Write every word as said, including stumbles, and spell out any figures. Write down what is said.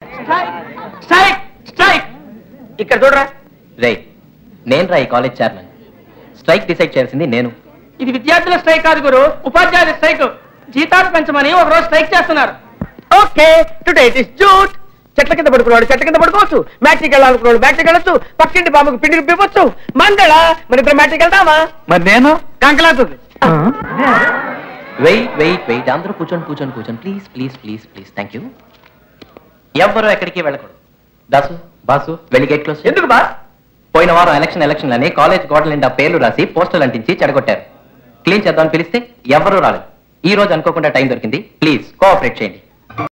Strike strike ఇక్కడ చూడరా. రే నేను రా ఈ కాలేజ్ చైర్మన్. స్ట్రైక్ డిసైడ్ చేయాల్సింది నేను. ఇది విద్యార్థుల స్ట్రైక్ కాదు గురు, ఉపాధ్యాయుల స్ట్రైక్. జీతాలు పెంచమని ఒక రోజు స్ట్రైక్ చేస్తున్నారు. Okay today it is jute. చెట్ల కింద పడుకున్నాడు చెట్ల కింద పడుకోవచ్చు, మ్యాట్రిక్ వెళ్ళాలనుకున్నాడు మ్యాట్రిక్ వెళ్ళొచ్చు, పక్కింటి బాబుకు పిండి రుబ్బివ్వచ్చు. మంగళ మరి ఇప్పుడు మ్యాట్రిక్ వెళ్తామా? మరి నేను కంకలాతుంది. వెయిట్ వెయిట్ వెయిట్ అందరూ కూర్చోండి కూర్చోండి కూర్చోండి please please please please thank you. ఎవ్వరూ ఎక్కడికి వెళ్ళకూడదు. దాసు బాసు వెళ్ళి గేట్ క్లోజ్. ఎందుకు బాస్? పోయిన వారం ఎలక్షన్ ఎలక్షన్ అని కాలేజ్ గోడల నిండా పేర్లు రాసి పోస్టర్లు అంటించి చెడగొట్టారు. క్లీన్ చేద్దామని పిలిస్తే ఎవరూ రాలేదు. ఈ రోజు అనుకోకుండా టైం దొరికింది, ప్లీజ్ కోఆపరేట్ చేయండి.